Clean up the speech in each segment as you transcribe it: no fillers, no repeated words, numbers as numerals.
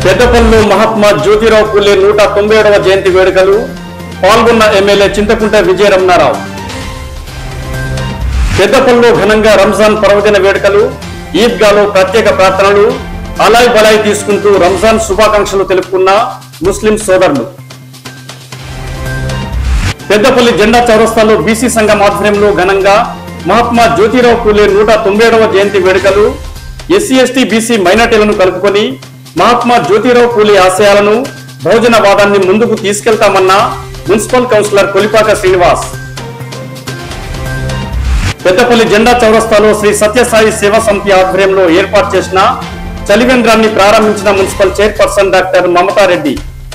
పెద్దపల్లిలో మహాత్మా జ్యోతిరావు పూలే 197వ జయంతి వేడుకలు. పాల్గొన్న ఎమ్మెల్యే చింతకుంట విజయరమణారావు. పెద్దపల్లిలో ఘనంగా రంజాన్ పర్వదిన వేడుకలు. ఈద్గాలో ప్రత్యేక ప్రార్థనలు. అలాయ్ బలాయ్ తీసుకుంటూ రంజాన్ శుభాకాంక్షలు తెలుపుకున్న ముస్లిం సోదరులు. పెద్దపల్లి జెండా చౌరస్తాలో బీసీ సంఘం ఆధ్వర్యంలో ఘనంగా మహాత్మా జ్యోతిరావు పూలే 197వ జయంతి వేడుకలు. ఎస్సీ ఎస్టీ బీసీ మైనార్టీలను కలుపుకొని మహాత్మా జ్యోతిరావు పూలే ఆశయాలను, బహుజనవాదాన్ని ముందుకు తీసుకెళ్తామన్న మున్సిపల్ కౌన్సిలర్ కొలిపాక శ్రీనివాస్. పెద్దపల్లి జెండా చౌరస్తాలో శ్రీ సత్యసాయి సేవా సమితి ఆధ్వర్యంలో ఏర్పాటు చేసిన చలివేంద్రాన్ని ప్రారంభించిన municipal chairperson doctor Mamata Reddy.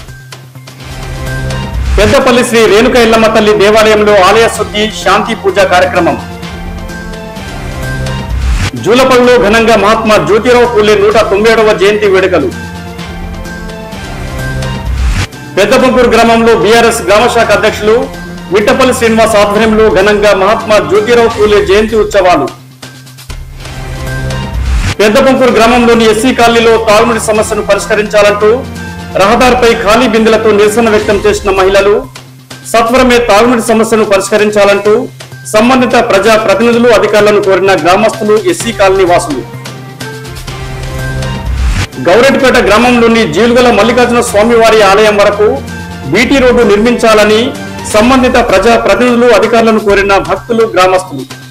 Peddapalli Sri Renuka Yellamma తల్లి దేవాలయంలో ఆలయ శుద్ధి, శాంతి పూజ కార్యక్రమం. జూలపల్లిలో ఘనంగా మహాత్మా జ్యోతిరావు పూలే 197వ జయంతి వేడుకలు. పెద్దపంపూరు గ్రామంలో బీఆర్ఎస్ గ్రామశాఖ అధ్యక్షులు విట్టపల్లి శ్రీనివాస్ ఆధ్వర్యంలో ఘనంగా మహాత్మా జ్యోతిరావు పూలే జయంతి ఉత్సవాలు. పెద్దపంపూరు గ్రామంలోని ఎస్సీ కాలనీలో తాగునీటి సమస్యను పరిష్కరించాలంటూ రహదారిపై ఖాళీ బిందెలతో నిరసన వ్యక్తం చేసిన మహిళలు, సత్వరమే తాగునీటి సమస్యను పరిష్కరించాలంటూ సంబంధిత ప్రజా ప్రతినిధులు, అధికారులను కోరిన గ్రామస్తులు, ఎస్సీ కాలనీ వాసులు. గౌరెడ్డిపేట గ్రామంలోని జీలుగల మల్లికార్జున స్వామివారి ఆలయం వరకు బీటీ రోడ్డు నిర్మించాలని సంబంధిత ప్రజా ప్రతినిధులు, అధికారులను కోరిన భక్తులు, గ్రామస్తులు.